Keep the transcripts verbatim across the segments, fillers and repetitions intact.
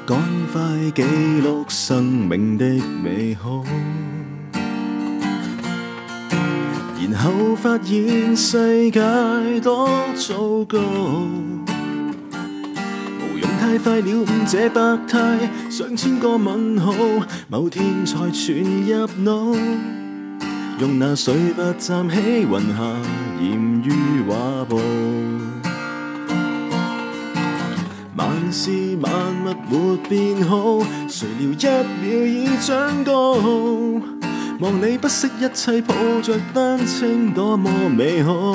趕快記錄生命的美好，然後發現世界多糟糕。無用太快了悟這百態，上千個問號，某天才傳入腦。用那水筆蘸起雲霞，染於畫布。萬事萬物沒變好，誰料一秒已長高。望你不惜一切抱着丹青，多麼美好。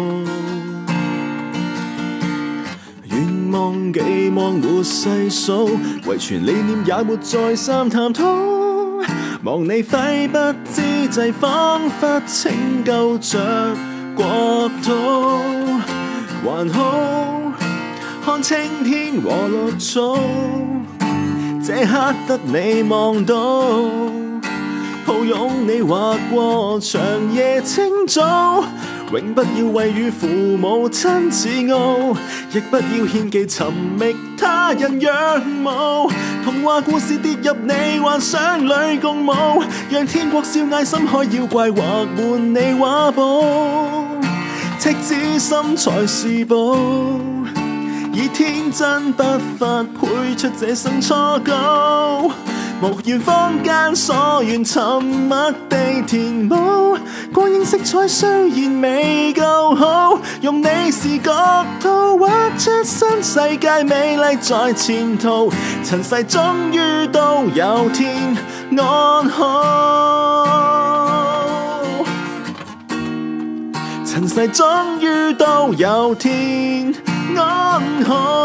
願望寄望沒細數，遺傳理念也沒再三探討。望你揮筆之際，彷彿拯救着國土。還好看青天和綠草，這刻得你望到，抱擁你劃過長夜清早。永不要為與父母親自傲，亦不要獻技尋覓他人仰慕。童話故事跌入你幻想裏共舞，讓天國笑嗌深海妖怪畫滿你畫布。赤子心才是寶，以天真不法繪出這生初稿。無緣坊間所願沉默地填補，光影色彩雖然未夠好，用你視覺圖畫出新世界美麗在前途。塵世終於都有天安好，塵世終於都有天安好。